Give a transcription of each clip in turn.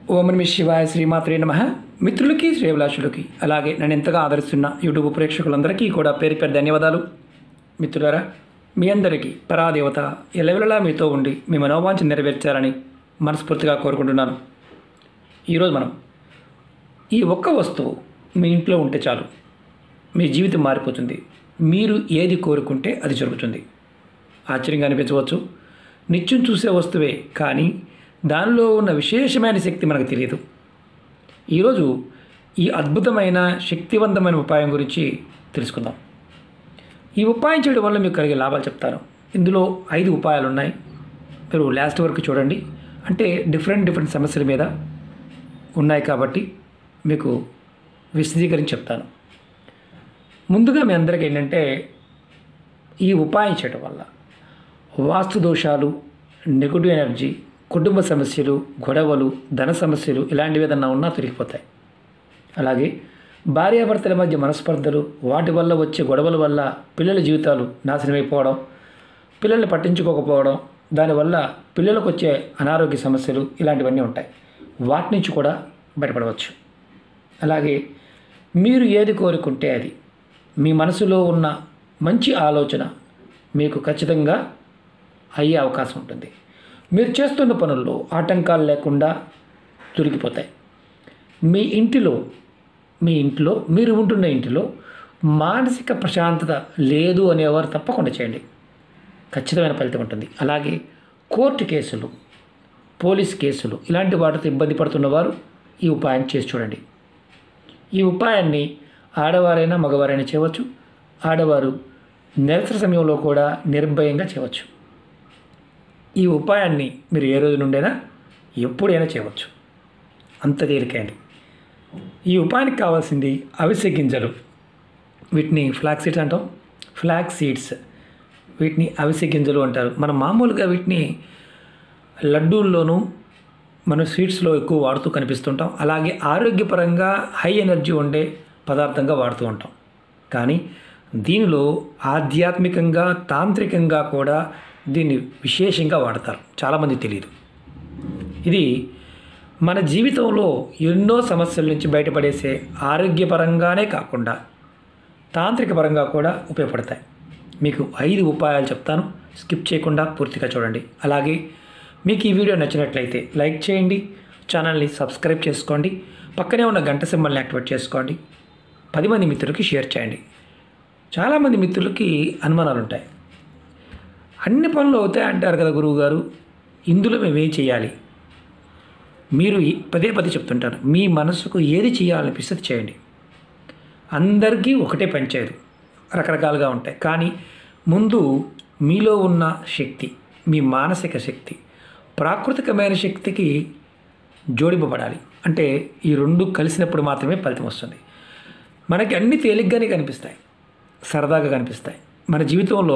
ఓం నమః శివాయ శ్రీమాత్రే నమః. మిత్రులకి శ్రేయభిలాషులకి అలాగే నన్ను ఎంతగా ఆదరిస్తున్న యూట్యూబ్ ప్రేక్షకులందరికీ కూడా పేరు పేరు ధన్యవాదాలు. మిత్రులారా, మీ అందరికీ పరాదేవత ఎల్లవెల్లలా మీతో ఉండి మీ మనోవాంఛ నెరవేర్చాలని మనస్ఫూర్తిగా కోరుకుంటున్నాను. ఈరోజు మనం ఈ ఒక్క వస్తువు మీ ఇంట్లో ఉంటే చాలు, మీ జీవితం మారిపోతుంది. మీరు ఏది కోరుకుంటే అది జరుగుతుంది. ఆశ్చర్యంగా అనిపించవచ్చు, నిత్యం చూసే వస్తువే కానీ దానిలో ఉన్న విశేషమైన శక్తి మనకు తెలియదు. ఈరోజు ఈ అద్భుతమైన శక్తివంతమైన ఉపాయం గురించి తెలుసుకుందాం. ఈ ఉపాయం చేయడం వల్ల మీకు కలిగే లాభాలు చెప్తాను. ఇందులో 5 ఉపాయాలు ఉన్నాయి. మీరు లాస్ట్ వరకు చూడండి. అంటే డిఫరెంట్ సమస్యల మీద ఉన్నాయి కాబట్టి మీకు విశదీకరించి చెప్తాను. ముందుగా మీ అందరికీ ఏంటంటే, ఈ ఉపాయం చేయడం వల్ల వాస్తు దోషాలు, నెగటివ్ ఎనర్జీ, కుటుంబ సమస్యలు, గొడవలు, ధన సమస్యలు ఇలాంటివి ఏదన్నా ఉన్నా తొలగిపోతాయి. అలాగే భార్యాభర్తల మధ్య మనస్పర్ధలు, వాటి వల్ల వచ్చే గొడవల వల్ల పిల్లల జీవితాలు నాశనమైపోవడం, పిల్లల్ని పట్టించుకోకపోవడం, దానివల్ల పిల్లలకు వచ్చే అనారోగ్య సమస్యలు ఇలాంటివన్నీ ఉంటాయి. వాటి నుంచి కూడా బయటపడవచ్చు. అలాగే మీరు ఏది కోరుకుంటే అది, మీ మనసులో ఉన్న మంచి ఆలోచన మీకు ఖచ్చితంగా అయ్యే అవకాశం ఉంటుంది. మీరు చేస్తున్న పనుల్లో ఆటంకాలు లేకుండా తొలగిపోతాయి. మీ ఇంట్లో మీరు ఉంటున్న ఇంటిలో మానసిక ప్రశాంతత లేదు అనేవారు తప్పకుండా చేయండి, ఖచ్చితమైన ఫలితం ఉంటుంది. అలాగే కోర్టు కేసులు, పోలీస్ కేసులు ఇలాంటి వాటితో ఇబ్బంది పడుతున్నవారు ఈ ఉపాయం చేసి చూడండి. ఈ ఉపాయాన్ని ఆడవారైనా మగవారైనా చేయవచ్చు. ఆడవారు నెలసరి సమయంలో కూడా నిర్భయంగా చేయవచ్చు. ఈ ఉపాయాన్ని మీరు ఏ రోజు నుండైనా ఎప్పుడైనా చేయవచ్చు, అంత తేలికండి. ఈ ఉపాయానికి కావాల్సింది అవిసె గింజలు. వీటిని ఫ్లాక్స్ సీడ్స్ అంటాం. ఫ్లాక్స్ సీడ్స్ వీటిని అవిసె గింజలు అంటారు. మనం మామూలుగా వీటిని లడ్డూల్లోనూ మనం స్వీట్స్లో ఎక్కువ వాడుతూ కనిపిస్తుంటాం. అలాగే ఆరోగ్యపరంగా హై ఎనర్జీ ఉండే పదార్థంగా వాడుతూ ఉంటాం. కానీ దీనిలో ఆధ్యాత్మికంగా, తాంత్రికంగా కూడా దీన్ని విశేషంగా వాడతారు. చాలామంది తెలియదు. ఇది మన జీవితంలో ఎన్నో సమస్యల నుంచి బయటపడేసే ఆరోగ్యపరంగానే కాకుండా తాంత్రిక పరంగా కూడా ఉపయోగపడతాయి. మీకు 5 ఉపాయాలు చెప్తాను, స్కిప్ చేయకుండా పూర్తిగా చూడండి. అలాగే మీకు ఈ వీడియో నచ్చినట్లయితే లైక్ చేయండి, ఛానల్ని సబ్స్క్రైబ్ చేసుకోండి, పక్కనే ఉన్న గంట సింబల్ని యాక్టివేట్ చేసుకోండి, 10 మంది మిత్రులకి షేర్ చేయండి. చాలామంది మిత్రులకి అనుమానాలు ఉంటాయి. అన్ని పనులు అవుతాయి అంటారు కదా గురువుగారు, ఇందులో మేమేం చేయాలి? మీరు పదే చెప్తుంటారు, మీ మనసుకు ఏది చేయాలనిపిస్తుంది చేయండి. అందరికీ ఒకటే పనిచేయదు, రకరకాలుగా ఉంటాయి. కానీ ముందు మీలో ఉన్న శక్తి, మీ మానసిక శక్తి ప్రాకృతికమైన శక్తికి జోడింపబడాలి. అంటే ఈ 2 కలిసినప్పుడు మాత్రమే ఫలితం వస్తుంది. మనకి అన్నీ తేలిగ్గానే కనిపిస్తాయి, సరదాగా కనిపిస్తాయి. మన జీవితంలో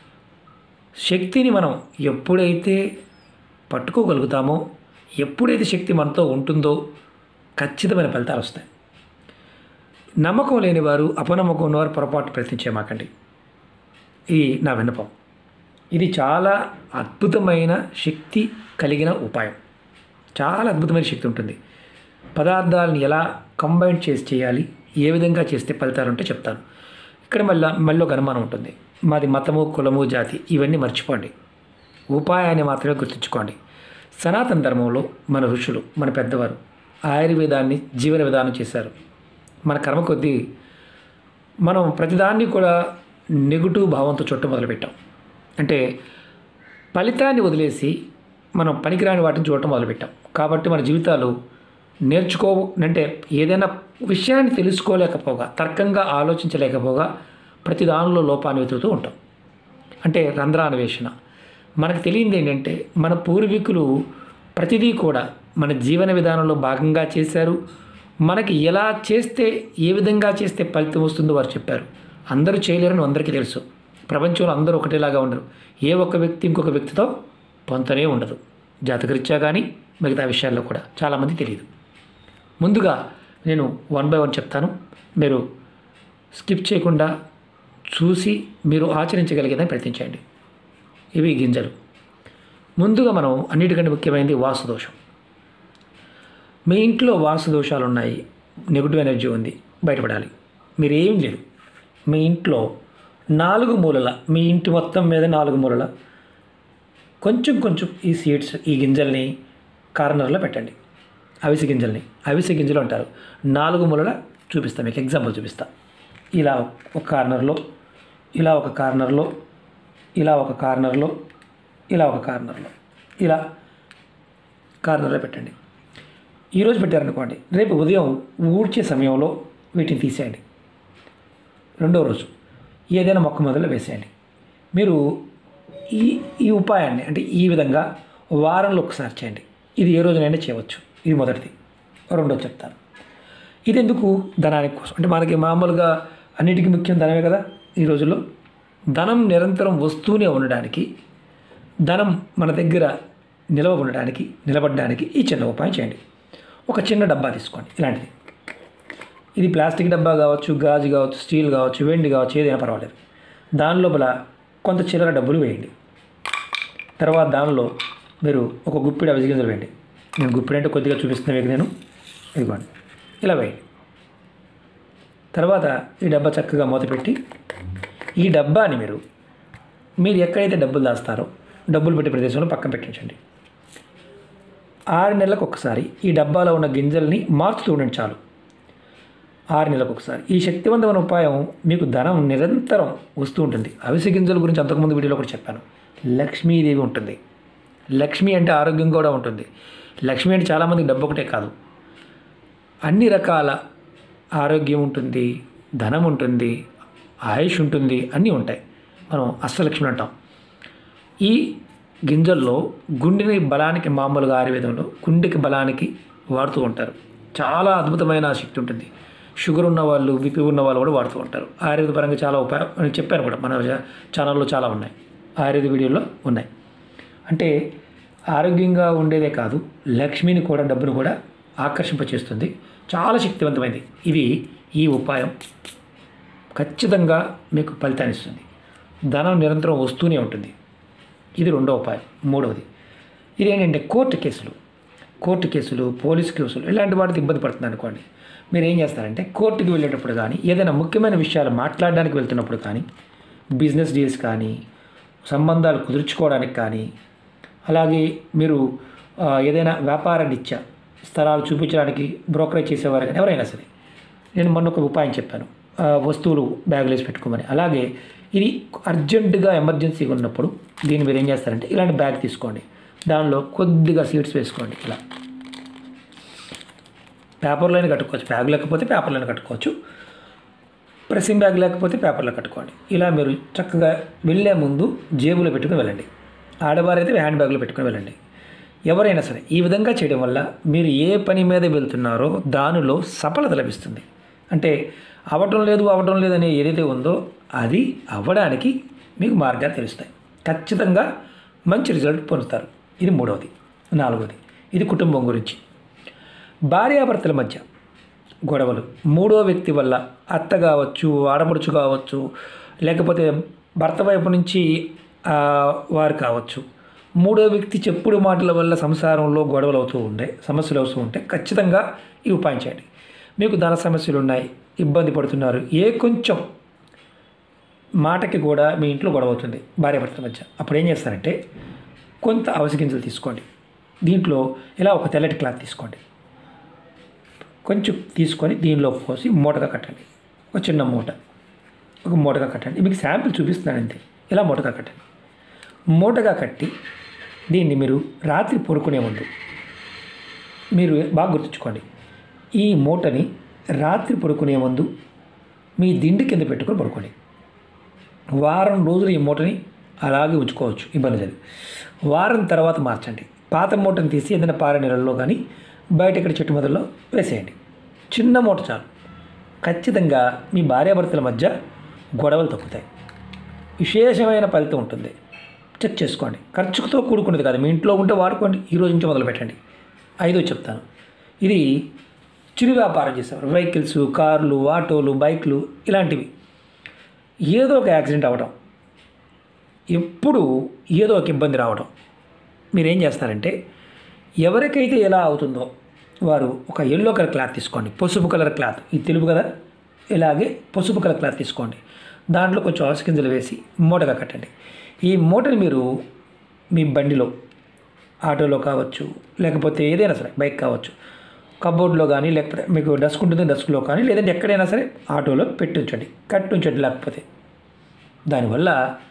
శక్తిని మనం ఎప్పుడైతే పట్టుకోగలుగుతామో, ఎప్పుడైతే శక్తి మనతో ఉంటుందో ఖచ్చితమైన ఫలితాలు వస్తాయి. నమ్మకం లేని వారు, అపనమ్మకం ఉన్నవారు పొరపాటు ప్రయత్నించేమాకండి. ఇది నా విన్నపం. ఇది చాలా అద్భుతమైన శక్తి కలిగిన ఉపాయం. చాలా అద్భుతమైన శక్తి ఉంటుంది. పదార్థాలను ఎలా కంబైన్ చేసి చేయాలి, ఏ విధంగా చేస్తే ఫలితాలు ఉంటే చెప్తాను. ఇక్కడ మళ్ళీ ఒక అనుమానం ఉంటుంది, మాది మతము, కులము, జాతి ఇవన్నీ మర్చిపోండి. ఉపాయాన్ని మాత్రమే గుర్తుంచుకోండి. సనాతన ధర్మంలో మన ఋషులు, మన పెద్దవారు ఆయుర్వేదాన్ని జీవన విధానం చేశారు. మన కర్మ కొద్దీ మనం ప్రతిదాన్ని కూడా నెగిటివ్ భావంతో చుట్టం మొదలుపెట్టాం. అంటే ఫలితాన్ని వదిలేసి మనం పనికిరాని వాటిని చూడటం మొదలుపెట్టాం. కాబట్టి మన జీవితాలు అంటే ఏదైనా విషయాన్ని తెలుసుకోలేకపోగా, తర్కంగా ఆలోచించలేకపోగా ప్రతి దానిలో లోపాన్ని వెతుకుతూ ఉంటాం. అంటే రంధ్రాన్వేషణ. మనకు తెలియంది ఏంటంటే, మన పూర్వీకులు ప్రతిదీ కూడా మన జీవన విధానంలో భాగంగా చేశారు. మనకి ఎలా చేస్తే, ఏ విధంగా చేస్తే ఫలితం వస్తుందో వారు చెప్పారు. అందరూ చేయలేరని అందరికీ తెలుసు. ప్రపంచంలో అందరూ ఒకటేలాగా ఉండరు. ఏ ఒక్క వ్యక్తి ఇంకొక వ్యక్తితో పొంతనే ఉండదు, జాతకరీత్యా కానీ మిగతా విషయాల్లో కూడా చాలామంది తెలియదు. ముందుగా నేను 1 by 1 చెప్తాను. మీరు స్కిప్ చేయకుండా చూసి మీరు ఆచరించగలిగేదని ప్రయత్నించండి. ఇవి గింజలు. ముందుగా మనం అన్నిటికంటే ముఖ్యమైనది వాస్తు దోషం. మీ ఇంట్లో వాస్తు దోషాలు ఉన్నాయి, నెగిటివ్ ఎనర్జీ ఉంది, బయటపడాలి. మీరు ఏం లేదు, మీ ఇంట్లో 4 మూలల, మీ ఇంటి మొత్తం మీద 4 మూలల కొంచెం కొంచెం ఈ సీడ్స్, ఈ గింజల్ని కార్నర్లో పెట్టండి. అవిసె గింజలు అంటారు. 4 మూలల చూపిస్తా, మీకు ఎగ్జాంపుల్ చూపిస్తా. ఇలా ఒక కార్నర్లో, ఇలా ఒక కార్నర్లో, ఇలా ఒక కార్నర్లో, ఇలా ఒక కార్నర్లో, ఇలా కార్నర్లో పెట్టండి. ఈరోజు పెట్టారనుకోండి, రేపు ఉదయం ఊడ్చే సమయంలో వీటిని తీసేయండి. రెండో రోజు ఏదైనా మొక్క మొదలు వేసేయండి. మీరు ఈ ఉపాయాన్ని అంటే ఈ విధంగా వారంలో ఒకసారి చేయండి. ఇది ఏ రోజునైనా చేయవచ్చు. ఇది మొదటిది. రెండోది చెప్తాను. ఇది ఎందుకు? ధనానికి కోసం. అంటే మనకి మామూలుగా అన్నిటికీ ముఖ్యం ధనమే కదా. ఈ రోజుల్లో ధనం నిరంతరం వస్తూనే ఉండడానికి, ధనం మన దగ్గర నిలబడడానికి ఈ చిన్న ఉపాయం చేయండి. ఒక చిన్న డబ్బా తీసుకోండి. ఇలాంటిది, ఇది ప్లాస్టిక్ డబ్బా కావచ్చు, గాజు కావచ్చు, స్టీల్ కావచ్చు, వెండి కావచ్చు, ఏదైనా పర్వాలేదు. దాని లోపల కొంత చిల్లర డబ్బులు వేయండి. తర్వాత దానిలో మీరు ఒక గుప్పిడి అవిసె గింజలు వేయండి. నేను గుప్పిడి అంటే కొద్దిగా చూపిస్తున్నా మీకు నేను. ఇదిగోండి, ఇలా వేయండి. తర్వాత ఈ డబ్బా చక్కగా మూతపెట్టి, ఈ డబ్బాని మీరు ఎక్కడైతే డబ్బులు దాస్తారో డబ్బులు పెట్టే ప్రదేశంలో పక్కన పెట్టించండి. 6 నెలలకు ఒకసారి ఈ డబ్బాలో ఉన్న గింజల్ని మార్చుతూ ఉండండి చాలు. 6 నెలలకు ఒకసారి. ఈ శక్తివంతమైన ఉపాయం మీకు ధనం నిరంతరం వస్తూ ఉంటుంది. అవిసె గింజల గురించి అంతకుముందు వీడియోలో కూడా చెప్పాను. లక్ష్మీదేవి ఉంటుంది. లక్ష్మి అంటే ఆరోగ్యం కూడా ఉంటుంది. లక్ష్మి అంటే చాలామందికి డబ్బు ఒకటే కాదు, అన్ని రకాల ఆరోగ్యం ఉంటుంది, ధనం ఉంటుంది, ఆయుష్ ఉంటుంది, అన్నీ ఉంటాయి. మనం అష్టలక్ష్మి అంటాం. ఈ గింజల్లో గుండెని బలానికి, మామూలుగా ఆయుర్వేదంలో గుండెకి బలానికి వాడుతూ ఉంటారు. చాలా అద్భుతమైన శక్తి ఉంటుంది. షుగర్ ఉన్నవాళ్ళు, బీపీ ఉన్నవాళ్ళు కూడా వాడుతూ ఉంటారు. ఆయుర్వేద పరంగా చాలా ఉపాయం చెప్పాను కూడా, మన ఛానల్లో చాలా ఉన్నాయి, ఆయుర్వేద వీడియోలో ఉన్నాయి. అంటే ఆరోగ్యంగా ఉండేదే కాదు, లక్ష్మిని కూడా, డబ్బును కూడా ఆకర్షింపచేస్తుంది. చాలా శక్తివంతమైనది. ఈ ఉపాయం ఖచ్చితంగా మీకు ఫలితాన్ని ఇస్తుంది. ధనం నిరంతరం వస్తూనే ఉంటుంది. ఇది రెండో ఉపాయం. మూడవది ఇదేంటంటే కోర్టు కేసులు, పోలీసు కేసులు, ఇలాంటి వాటికి ఇబ్బంది పడుతుంది అనుకోండి. మీరు ఏం చేస్తారంటే కోర్టుకి వెళ్ళేటప్పుడు కానీ, ఏదైనా ముఖ్యమైన విషయాలు మాట్లాడడానికి వెళ్తున్నప్పుడు కానీ, బిజినెస్ డీల్స్ కానీ, సంబంధాలు కుదుర్చుకోవడానికి కానీ, అలాగే మీరు ఏదైనా వ్యాపార రీత్యా స్థలాలు చూపించడానికి బ్రోకరేజ్ చేసేవారు కానీ ఎవరైనా సరే, నేను మొన్న ఒక ఉపాయం చెప్పాను, వస్తువులు బ్యాగులు వేసి పెట్టుకోమని. అలాగే ఇది అర్జెంటుగా ఎమర్జెన్సీగా ఉన్నప్పుడు దీన్ని మీరు ఏం చేస్తారంటే ఇలాంటి బ్యాగ్ తీసుకోండి. దానిలో కొద్దిగా సీడ్స్ వేసుకోండి. ఇలా పేపర్లోనే కట్టుకోవచ్చు, బ్యాగ్ లేకపోతే పేపర్లోనే కట్టుకోవచ్చు, ప్రెస్సింగ్ బ్యాగ్ లేకపోతే పేపర్లో కట్టుకోండి. ఇలా మీరు చక్కగా వెళ్ళే ముందు జేబులో పెట్టుకుని వెళ్ళండి. ఆడవారైతే హ్యాండ్ బ్యాగ్లో పెట్టుకుని వెళ్ళండి. ఎవరైనా సరే ఈ విధంగా చేయడం వల్ల మీరు ఏ పని మీద వెళ్తున్నారో దానిలో సఫలత లభిస్తుంది. అంటే అవ్వటం లేదు అని ఏదైతే ఉందో అది అవ్వడానికి మీకు మార్గాలు తెలుస్తాయి. ఖచ్చితంగా మంచి రిజల్ట్ పొందుతారు. ఇది మూడవది. నాలుగవది, ఇది కుటుంబం గురించి. భార్యాభర్తల మధ్య గొడవలు, మూడో వ్యక్తి వల్ల, అత్త కావచ్చు, ఆడపడుచు కావచ్చు, లేకపోతే భర్త వైపు నుంచి వారు కావచ్చు, మూడో వ్యక్తి చెప్పుడు మాటల వల్ల సంసారంలో గొడవలు సమస్యలు అవుతూ ఉంటే ఖచ్చితంగా ఈ ఉపాయం చేయండి. మీకు ధన సమస్యలు ఉన్నాయి, ఇబ్బంది పడుతున్నారు, ఏ కొంచెం మాటకి కూడా మీ ఇంట్లో గొడవ అవుతుంది భార్యాభర్తల మధ్య. అప్పుడు ఏం చేస్తారంటే కొంత అవిసె గింజలు తీసుకోండి. దీంట్లో ఇలా ఒక తెల్లటి క్లాత్ తీసుకోండి. కొంచెం తీసుకొని దీనిలో పోసి మూటగా కట్టండి. ఒక చిన్న మూటగా కట్టండి. మీకు శాంపిల్ చూపిస్తున్నాను అంతే. ఇలా మూటగా కట్టండి. మూటగా కట్టి దీన్ని మీరు రాత్రి పడుకునే ముందు మీరు బాగా గుర్తుంచుకోండి. ఈ మూటని రాత్రి పడుకునే ముందు మీ దిండు కింద పెట్టుకొని పడుకోండి. వారం రోజులు ఈ మూటని అలాగే ఉంచుకోవచ్చు, ఇబ్బంది లేదు. వారం తర్వాత మార్చండి. పాత మూటను తీసి ఏదైనా పారే నీళ్ళల్లో కానీ బయట ఇక్కడ చెట్టు మొదల్లో వేసేయండి. చిన్న మూట చాలు. ఖచ్చితంగా మీ భార్యాభర్తల మధ్య గొడవలు తగ్గుతాయి. విశేషమైన ఫలితం ఉంటుంది. చెక్ చేసుకోండి. ఖర్చుతో కూడుకునేది కాదు. మీ ఇంట్లో ఉంటే వాడుకోండి. ఈ రోజు నుంచి మొదలు పెట్టండి. 5వ చెప్తాను. ఇది చిరు వ్యాపారం చేసేవారు, వెహికల్స్, కార్లు, ఆటోలు, బైక్లు, ఇలాంటివి. ఏదో ఒక యాక్సిడెంట్ అవ్వడం, ఎప్పుడు ఏదో ఒక ఇబ్బంది రావడం. మీరేం చేస్తారంటే ఎవరికైతే ఎలా అవుతుందో వారు ఒక ఎల్లో కలర్ క్లాత్ తీసుకోండి, పసుపు కలర్ క్లాత్, ఇది తెలుపు కదా, ఇలాగే పసుపు కలర్ క్లాత్ తీసుకోండి. దాంట్లో కొంచెం అవిసె గింజలు వేసి మూటగా కట్టండి. ఈ మూటని మీరు మీ బండిలో, ఆటోలో కావచ్చు, లేకపోతే ఏదైనా సరే బైక్ కావచ్చు, కబోర్డ్లో కానీ, లేకపోతే మీకు డస్క్ ఉంటుంది డస్క్లో కానీ, లేదంటే ఎక్కడైనా సరే ఆటోలో పెట్టి ఉంచండి, కట్టి ఉంచండి. లేకపోతే దానివల్ల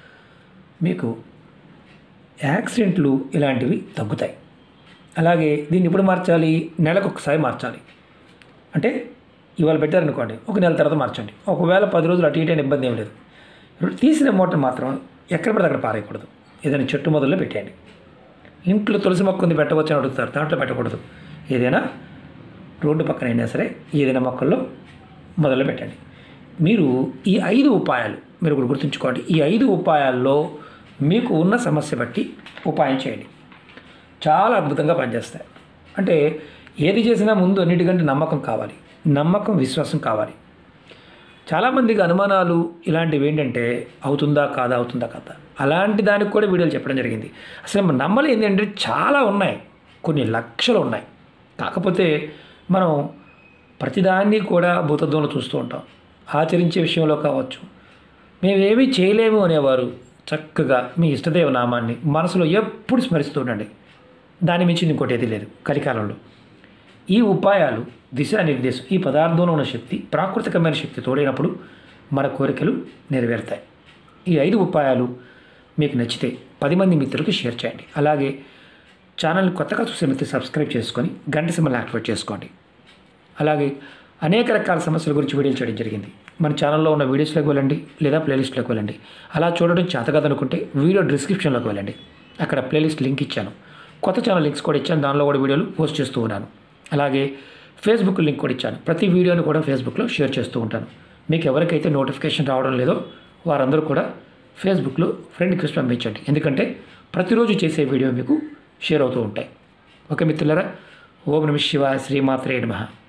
మీకు యాక్సిడెంట్లు ఇలాంటివి తగ్గుతాయి. అలాగే దీన్ని ఎప్పుడు మార్చాలి? నెలకు ఒకసారి మార్చాలి. అంటే ఇవాళ పెట్టారనుకోండి, ఒక నెల తర్వాత మార్చండి. ఒకవేళ 10 రోజులు అటు ఇటు అయిన ఇబ్బంది ఏం లేదు. తీసిన మూటను మాత్రం ఎక్కడ పడితే అక్కడ పారేయకూడదు. ఏదైనా చెట్టు మొదల్లో పెట్టేయండి. ఇంట్లో తులసి మొక్క ఉంది పెట్టవచ్చు అని అడుగుతారు, దాంట్లో పెట్టకూడదు. ఏదైనా రోడ్డు పక్కన అయినా సరే ఏదైనా మొక్కల్లో మొదలు పెట్టండి. మీరు ఈ 5 ఉపాయాలు మీరు ఒకటి గుర్తుంచుకోండి. ఈ 5 ఉపాయాల్లో మీకు ఉన్న సమస్య బట్టి ఉపాయం చేయండి, చాలా అద్భుతంగా పనిచేస్తాయి. అంటే ఏది చేసినా ముందు అన్నిటికంటే నమ్మకం కావాలి, నమ్మకం విశ్వాసం కావాలి. చాలామందికి అనుమానాలు ఇలాంటివి ఏంటంటే అవుతుందా కాదా, అవుతుందా కాదా, అలాంటి దానికి కూడా వీడియోలు చెప్పడం జరిగింది. అసలు నమ్మలేంది అంటే చాలా ఉన్నాయి, కొన్ని లక్షలు ఉన్నాయి. కాకపోతే మనం ప్రతిదాన్ని కూడా భూతద్దంలో చూస్తూ ఉంటాం. ఆచరించే విషయంలో కావచ్చు, మేమేమీ చేయలేము అనేవారు చక్కగా మీ ఇష్టదేవ నామాన్ని మనసులో ఎప్పుడు స్మరిస్తూ ఉండండి. దాని మించి ఇంకోటి ఏది లేదు కలికాలంలో. ఈ ఉపాయాలు దిశానిర్దేశం, ఈ పదార్థంలో ఉన్న శక్తి ప్రాకృతికమైన శక్తి తోడైనప్పుడు మన కోరికలు నెరవేరుతాయి. ఈ 5 ఉపాయాలు మీకు నచ్చితే 10 మంది మిత్రులకు షేర్ చేయండి. అలాగే ఛానల్ని కొత్తగా చూసే మిత్రులు సబ్స్క్రైబ్ చేసుకొని గంట సింబల్ని యాక్టివేట్ చేసుకోండి. అలాగే అనేక రకాల సమస్యల గురించి వీడియోలు చేయడం జరిగింది. మన ఛానల్లో ఉన్న వీడియోస్లోకి వెళ్ళండి, లేదా ప్లేలిస్ట్లోకి వెళ్ళండి. అలా చూడడం చేతకాదనుకుంటే వీడియో డిస్క్రిప్షన్లోకి వెళ్ళండి, అక్కడ ప్లేలిస్ట్ లింక్ ఇచ్చాను. కొత్త ఛానల్ లింక్స్ కూడా ఇచ్చాను, దానిలో కూడా వీడియోలు పోస్ట్ చేస్తూ ఉన్నాను. అలాగే ఫేస్బుక్ లింక్ కూడా ఇచ్చాను, ప్రతి వీడియోని కూడా ఫేస్బుక్లో షేర్ చేస్తూ ఉంటాను. మీకు ఎవరికైతే నోటిఫికేషన్ రావడం లేదో వారందరూ కూడా ఫేస్బుక్లో ఫ్రెండ్ రిక్వెస్ట్ పంపించండి, ఎందుకంటే ప్రతిరోజు చేసే వీడియో మీకు షేర్ అవుతూ ఉంటాయి. ఓకే మిత్రులారా, ఓం నమః శివాయ, శ్రీమాత్రే నమః.